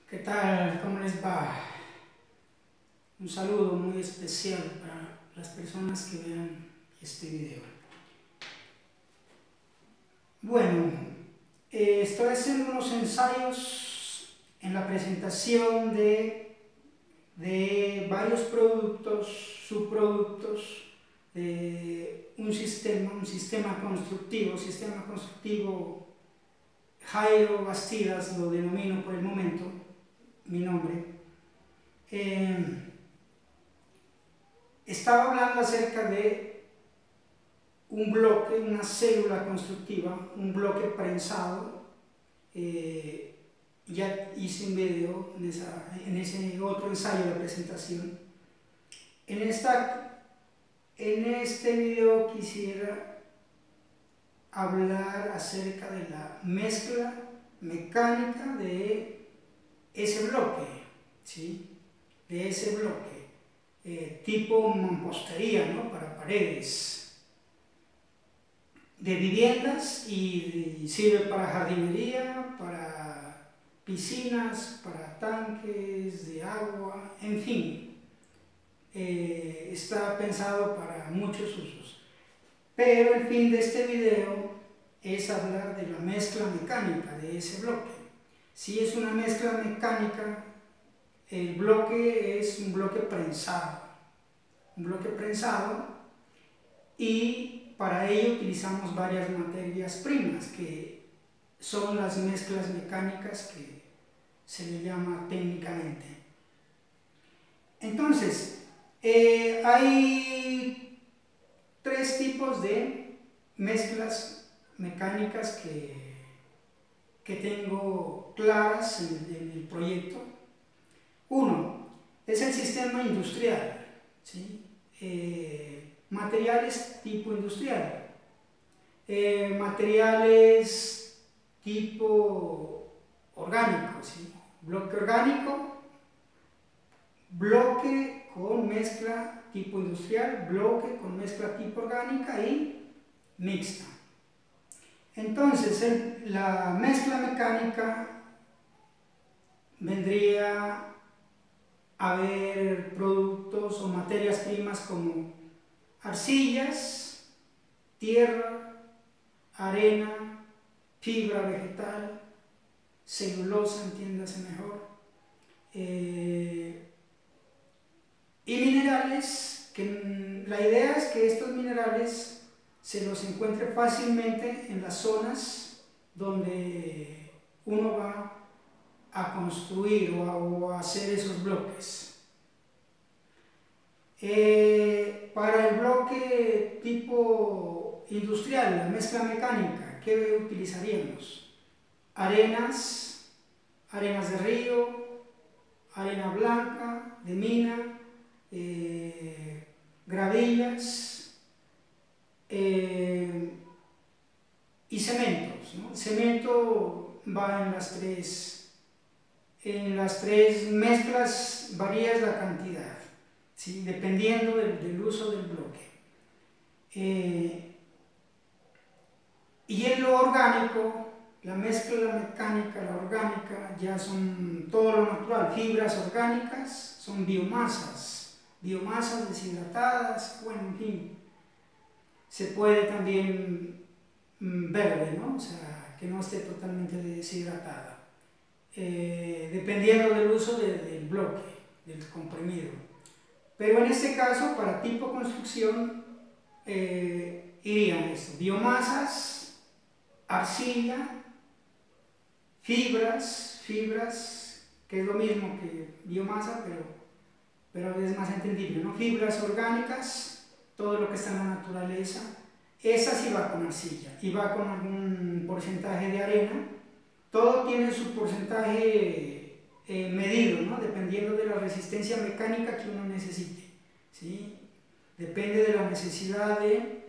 ¿Qué tal? ¿Cómo les va? Un saludo muy especial para las personas que vean este video. Bueno, estoy haciendo unos ensayos en la presentación de varios productos, subproductos de un sistema constructivo Jairo Bastidas, lo denomino por el momento, mi nombre. Estaba hablando acerca de un bloque, una célula constructiva, un bloque prensado. Ya hice un video en ese otro ensayo de presentación. En este video quisiera hablar acerca de la mezcla mecánica de ese bloque, ¿sí? De ese bloque, tipo mampostería, ¿no? Para paredes de viviendas, y sirve para jardinería, para piscinas, para tanques de agua, en fin, está pensado para muchos usos. Pero el fin de este video es hablar de la mezcla mecánica de ese bloque. Si es una mezcla mecánica, el bloque es un bloque prensado. Y para ello utilizamos varias materias primas, que son las mezclas mecánicas que se le llama técnicamente. Entonces, hay tres tipos de mezclas mecánicas que tengo claras en el proyecto. Uno es el sistema industrial, ¿sí? Materiales tipo industrial, materiales tipo orgánico, ¿sí? Bloque orgánico, bloque con mezcla tipo industrial, bloque con mezcla tipo orgánica y mixta. Entonces, la mezcla mecánica vendría a haber productos o materias primas como arcillas, tierra, arena, fibra vegetal, celulosa, entiéndase mejor, y minerales, que la idea es que estos minerales se los encuentre fácilmente en las zonas donde uno va a construir o a hacer esos bloques. Para el bloque tipo industrial, la mezcla mecánica, ¿qué utilizaríamos? Arenas de río, arena blanca, de mina, gravillas y cementos, ¿no? El cemento va en las tres mezclas, varía la cantidad, ¿sí? Dependiendo del uso del bloque. Y en lo orgánico, la mezcla mecánica, la orgánica, ya son todo lo natural, fibras orgánicas, son biomasas deshidratadas, bueno, en fin. Se puede también verde, ¿no? O sea, que no esté totalmente deshidratada. Dependiendo del uso del bloque, del comprimido. Pero en este caso, para tipo construcción, irían esto: biomasas, arcilla, fibras, que es lo mismo que biomasa, pero es más entendible, ¿no? Fibras orgánicas, todo lo que está en la naturaleza. Esa sí va con arcilla y va con algún porcentaje de arena. Todo tiene su porcentaje medido, ¿no? Dependiendo de la resistencia mecánica que uno necesite, ¿sí? Depende de la necesidad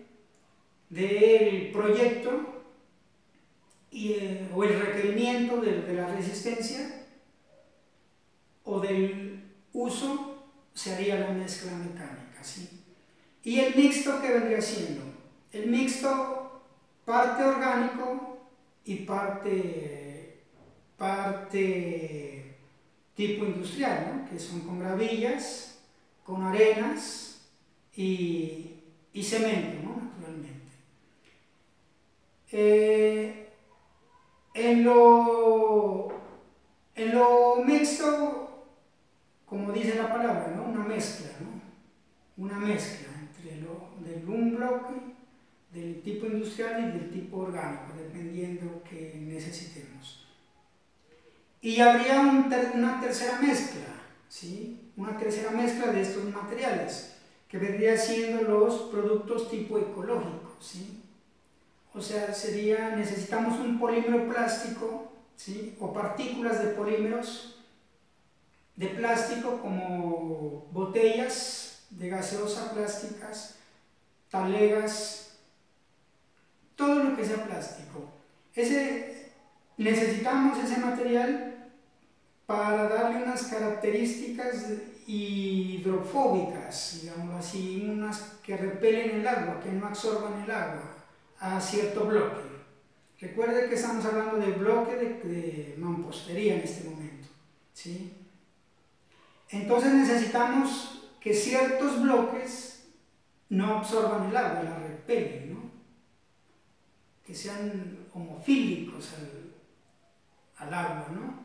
del proyecto o el requerimiento de la resistencia o del uso, se haría la mezcla mecánica, ¿sí? Y el mixto, ¿qué vendría siendo? El mixto, parte orgánico y parte tipo industrial, ¿no? Que son con gravillas, con arenas y cemento, ¿no? Naturalmente. En lo mixto, como dice la palabra, ¿no? Una mezcla, ¿no? Una mezcla entre un bloque del tipo industrial y del tipo orgánico, dependiendo que necesitemos. Y habría una tercera mezcla, ¿sí? Una tercera mezcla de estos materiales, que vendría siendo los productos tipo ecológico, ¿sí? O sea, necesitamos un polímero plástico, ¿sí? O partículas de polímeros de plástico como botellas de gaseosa plásticas, talegas, todo lo que sea plástico. Necesitamos ese material para darle unas características hidrofóbicas, digamos así, unas que repelen el agua, que no absorban el agua a cierto bloque. Recuerde que estamos hablando del bloque de mampostería en este momento, ¿sí? Entonces necesitamos que ciertos bloques no absorban el agua, la repelen, ¿no? Que sean homofílicos al agua, ¿no?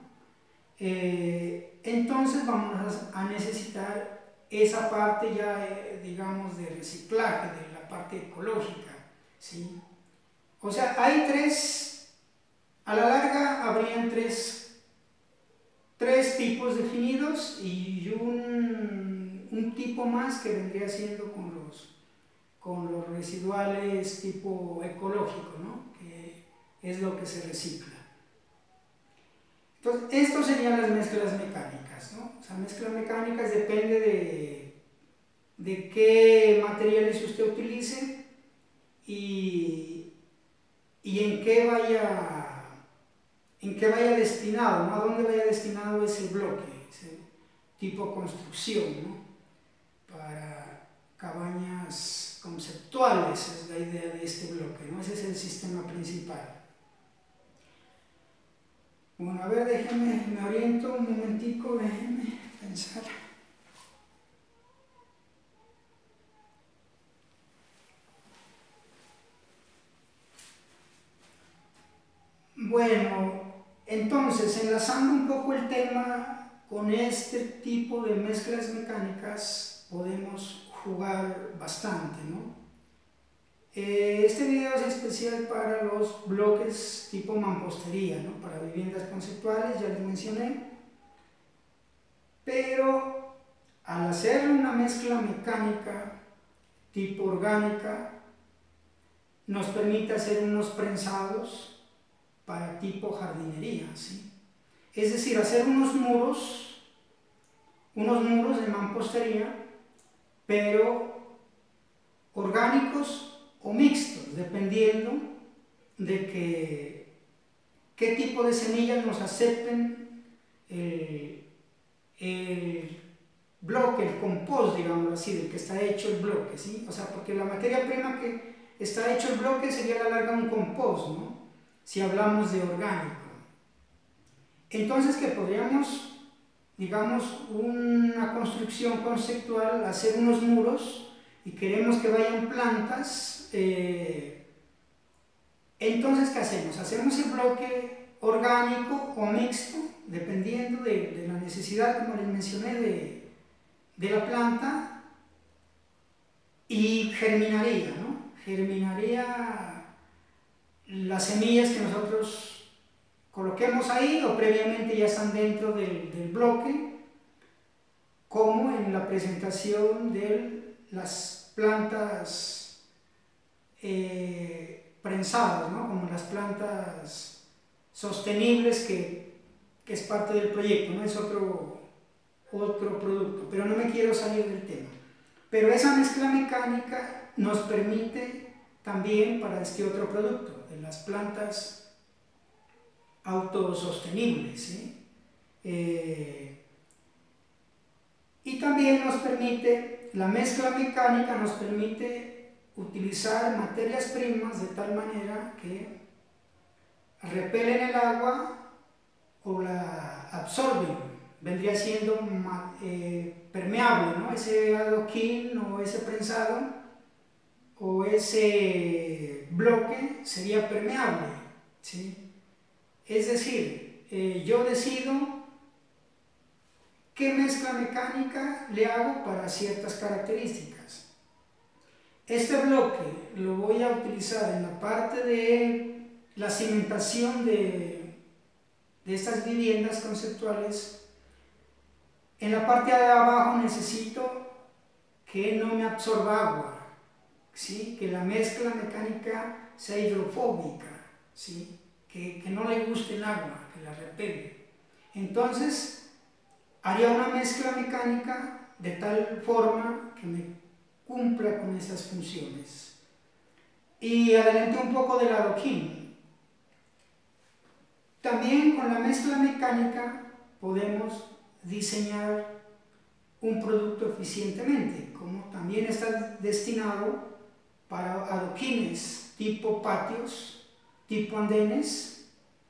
Entonces vamos a necesitar esa parte ya, digamos, de reciclaje, de la parte ecológica, ¿sí? O sea, a la larga habrían tres tipos definidos y un tipo más que vendría siendo con los residuales tipo ecológico, ¿no? Que es lo que se recicla. Entonces, esto serían las mezclas mecánicas, ¿no? O sea, mezclas mecánicas depende de qué materiales usted utilice y en qué vaya destinado, ¿no? A dónde vaya destinado ese bloque, ese tipo construcción, ¿no? Para cabañas conceptuales es la idea de este bloque, ¿no? Ese es el sistema principal. Bueno, a ver, me oriento un momentico, déjenme pensar. Bueno, entonces, enlazando un poco el tema con este tipo de mezclas mecánicas, podemos jugar bastante, ¿no? Este video es especial para los bloques tipo mampostería, ¿no? Para viviendas conceptuales, ya les mencioné. Pero al hacer una mezcla mecánica tipo orgánica, nos permite hacer unos prensados para tipo jardinería, ¿sí? Es decir, hacer unos muros de mampostería, pero orgánicos o mixtos, dependiendo de qué tipo de semillas nos acepten el bloque, el compost, digamos así, del que está hecho el bloque, ¿sí? O sea, porque la materia prima que está hecho el bloque sería a la larga un compost, ¿no? Si hablamos de orgánico. Entonces, que podríamos, digamos, una construcción conceptual, hacer unos muros y queremos que vayan plantas, entonces, ¿qué hacemos? Hacemos el bloque orgánico o mixto, dependiendo de la necesidad, como les mencioné, de la planta, y germinaría, ¿no? Germinaría las semillas que nosotros coloquemos ahí o previamente ya están dentro del bloque, como en la presentación de las plantas prensadas, ¿no? Como las plantas sostenibles que es parte del proyecto, ¿no? Es otro producto, pero no me quiero salir del tema. Pero esa mezcla mecánica nos permite también para este otro producto, de las plantas autosostenibles, ¿sí? Y también nos permite, la mezcla mecánica nos permite utilizar materias primas de tal manera que repelen el agua o la absorben vendría siendo permeable, ¿no? Ese adoquín o ese prensado o ese bloque sería permeable, ¿sí? Es decir, yo decido qué mezcla mecánica le hago para ciertas características. Este bloque lo voy a utilizar en la parte de la cimentación de estas viviendas conceptuales. En la parte de abajo necesito que no me absorba agua, ¿sí? Que la mezcla mecánica sea hidrofóbica, ¿sí? Que no le guste el agua, que la repele. Entonces, haría una mezcla mecánica de tal forma que me cumpla con esas funciones. Y adelanté un poco del adoquín. También con la mezcla mecánica podemos diseñar un producto eficientemente, como también está destinado para adoquines tipo patios, tipo andenes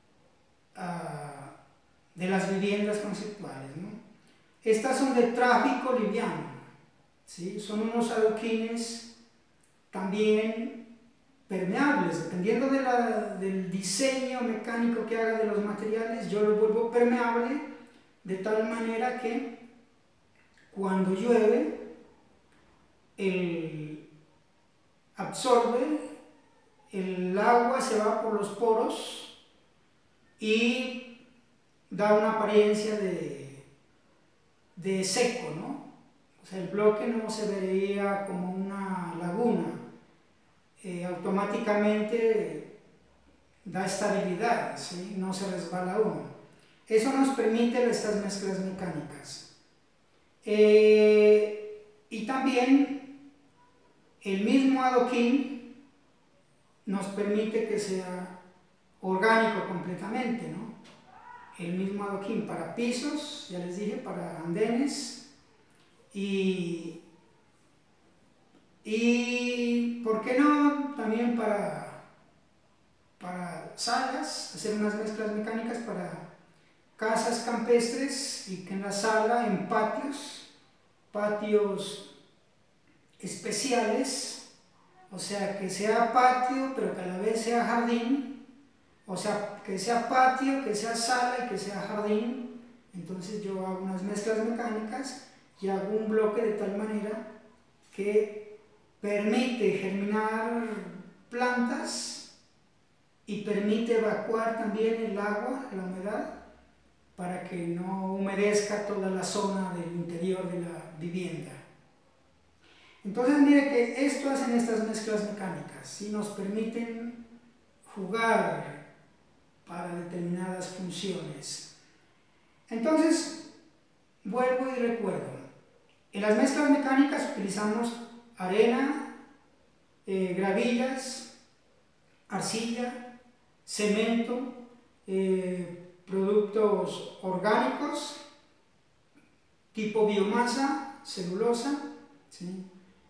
de las viviendas conceptuales, ¿no? Estas son de tráfico liviano, ¿sí? Son unos adoquines también permeables, dependiendo del diseño mecánico que haga de los materiales, yo lo vuelvo permeable de tal manera que cuando llueve, absorbe, el agua se va por los poros y da una apariencia de seco, ¿no? O sea, el bloque no se vería como una laguna, automáticamente da estabilidad, ¿sí? No se resbala uno. Eso nos permite estas mezclas mecánicas. Y también el mismo adoquín nos permite que sea orgánico completamente, ¿no? El mismo adoquín para pisos, ya les dije, para andenes y ¿por qué no? También para salas, hacer unas mezclas mecánicas para casas campestres y que en la sala, en patios especiales, o sea, que sea patio, pero que a la vez sea jardín, o sea, que sea patio, que sea sala y que sea jardín. Entonces yo hago unas mezclas mecánicas y hago un bloque de tal manera que permite germinar plantas y permite evacuar también el agua, la humedad, para que no humedezca toda la zona del interior de la vivienda. Entonces mire que esto hacen estas mezclas mecánicas, ¿sí? Nos permiten jugar para determinadas funciones. Entonces, vuelvo y recuerdo, en las mezclas mecánicas utilizamos arena, gravillas, arcilla, cemento, productos orgánicos tipo biomasa, celulosa, ¿sí?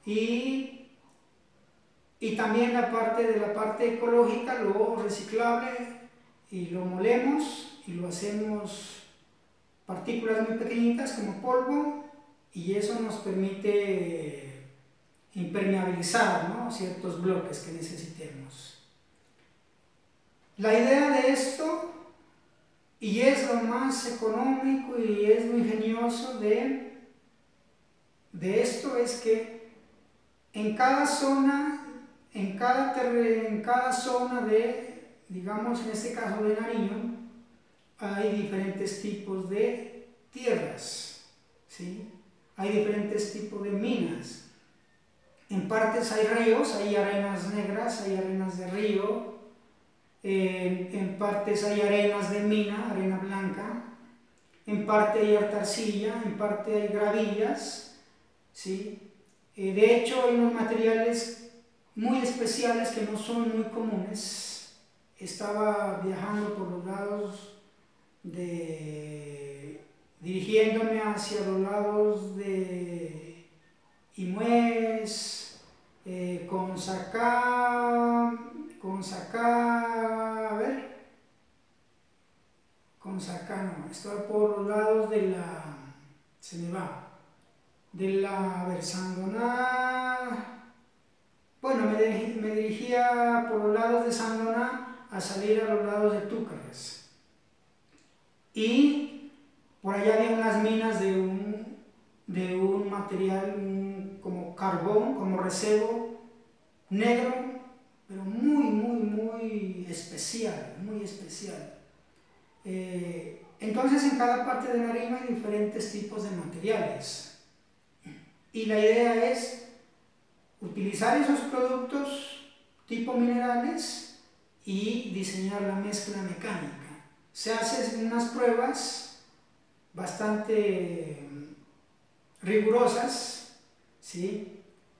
Y también la parte ecológica, lo reciclable, y lo molemos y lo hacemos partículas muy pequeñitas como polvo, y eso nos permite impermeabilizar, ¿no? Ciertos bloques que necesitemos. La idea de esto, y es lo más económico y es lo ingenioso de esto, es que en cada zona, en cada zona de, digamos en este caso de Nariño, hay diferentes tipos de tierras, ¿sí? Hay diferentes tipos de minas. En partes hay ríos, hay arenas negras, hay arenas de río, en partes hay arenas de mina, arena blanca, en parte hay harta arcilla, en parte hay gravillas, ¿sí? De hecho hay unos materiales muy especiales que no son muy comunes. Estaba viajando por los lados dirigiéndome hacia los lados de Imués, vamos acá, no, estoy por los lados de la, se me va, de la Sandoná, bueno, me dirigía por los lados de Sandoná a salir a los lados de Túcares. Y por allá había unas minas de un material como carbón, como recebo negro, pero muy especial, muy especial. Entonces en cada parte de Nariño hay diferentes tipos de materiales y la idea es utilizar esos productos tipo minerales y diseñar la mezcla mecánica. Se hacen unas pruebas bastante rigurosas, ¿sí?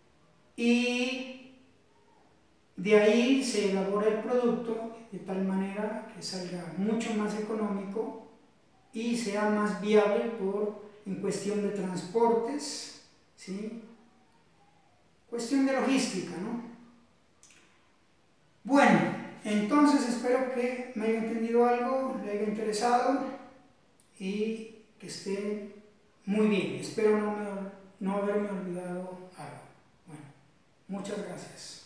Y de ahí se elabora el producto de tal manera que salga mucho más económico y sea más viable en cuestión de transportes, ¿sí? Cuestión de logística, ¿no? Bueno, entonces espero que me haya entendido algo, le haya interesado y que esté muy bien. Espero no haberme olvidado algo. Bueno, muchas gracias.